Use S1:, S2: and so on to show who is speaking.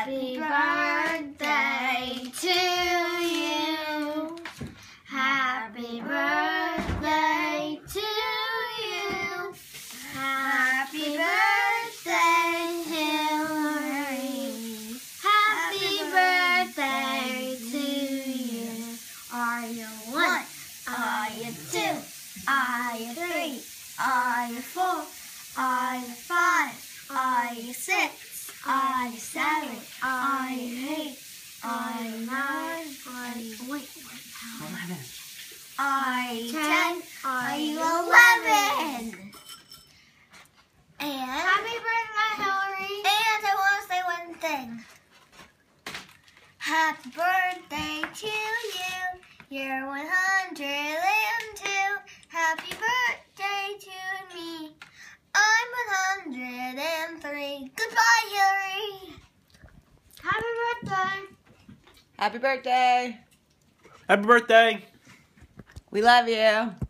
S1: Happy birthday to you. Happy birthday to you. Happy birthday, Hillary. Happy birthday to you. Are you one? Are you two? Are you three? Are you four? Are you five? Are you six? Are you seven? Are you eight? Are you nine? Are you
S2: 11.
S1: Are you 10? Are you 11? And happy birthday, Hillary. And I want to say one thing. Happy birthday to you. You're 102. Happy birthday to me. I'm 103. Goodbye, Hillary. Happy birthday.
S2: Happy birthday.
S3: Happy birthday.
S2: We love you.